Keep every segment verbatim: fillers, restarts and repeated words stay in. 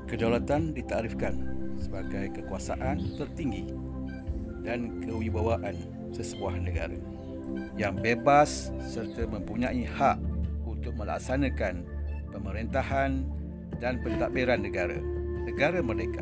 Kedaulatan ditarifkan sebagai kekuasaan tertinggi dan kewibawaan sesebuah negara yang bebas serta mempunyai hak untuk melaksanakan pemerintahan dan pentadbiran negara, negara merdeka.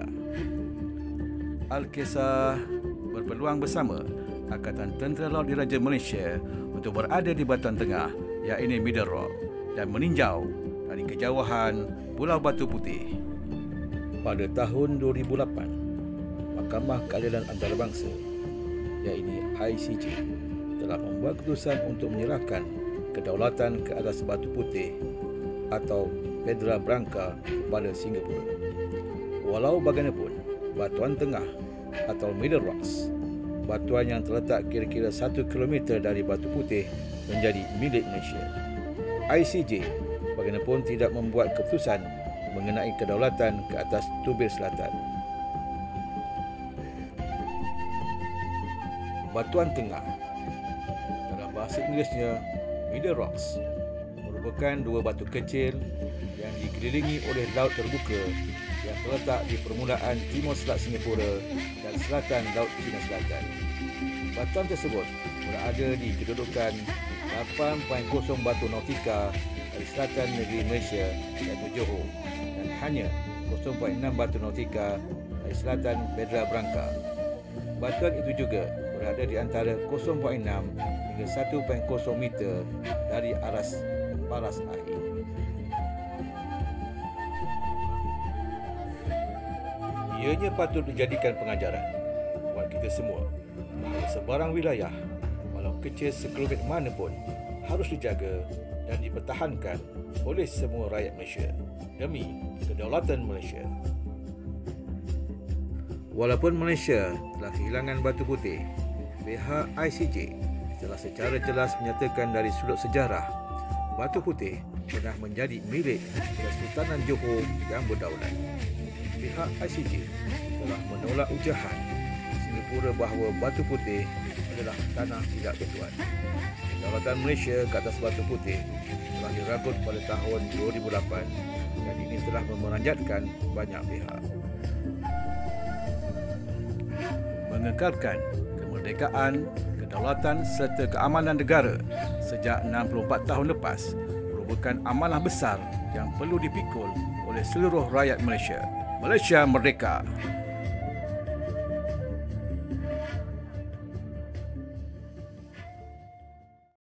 Al-Kisah berpeluang bersama Angkatan Tentera Laut Diraja Malaysia untuk berada di Batuan Tengah, iaitu Middle Rock, dan meninjau dari kejauhan Pulau Batu Putih. Pada tahun dua ribu lapan, Mahkamah Keadilan Antarabangsa, iaitu I C J, telah membuat keputusan untuk menyerahkan kedaulatan ke atas Batu Putih atau Petra Branca kepada Singapura. Walau bagaimanapun, Batuan Tengah atau Middle Rocks, batuan yang terletak kira-kira satu kilometer dari Batu Putih, menjadi milik Malaysia. I C J bagaimanapun tidak membuat keputusan mengenai kedaulatan ke atas Tubir Selatan. Batuan Tengah, dalam bahasa Inggerisnya Middle Rocks, merupakan dua batu kecil yang dikelilingi oleh laut terbuka yang terletak di permulaan timur selat Singapura dan selatan Laut Cina Selatan. Batuan tersebut berada di kedudukan lapan titik kosong batu nautika dari selatan negeri Malaysia, iaitu Johor, dan hanya kosong titik enam batu nautika dari selatan Petra Branca. Batuan itu juga berada di antara kosong titik enam hingga satu titik kosong meter dari aras paras air. Ianya patut dijadikan pengajaran buat kita semua bahawa sebarang wilayah, walau kecil sekelumit mana pun, harus dijaga dan dipertahankan oleh semua rakyat Malaysia demi kedaulatan Malaysia. Walaupun Malaysia telah kehilangan Batu Putih, pihak I C J telah secara jelas menyatakan dari sudut sejarah, Batu Putih pernah menjadi milik Kesultanan Johor yang berdaulat. Pihak I C J telah menolak ujahan Singapura bahawa Batu Putih adalah tanah tidak bertuan. Kedaulatan Malaysia ke atas Batu Putih telah dirangkut pada tahun dua ribu lapan dan ini telah memeranjatkan banyak pihak. Mengekalkan kemerdekaan, kedaulatan serta keamanan negara sejak enam puluh empat tahun lepas merupakan amanah besar yang perlu dipikul oleh seluruh rakyat Malaysia. Malaysia merdeka!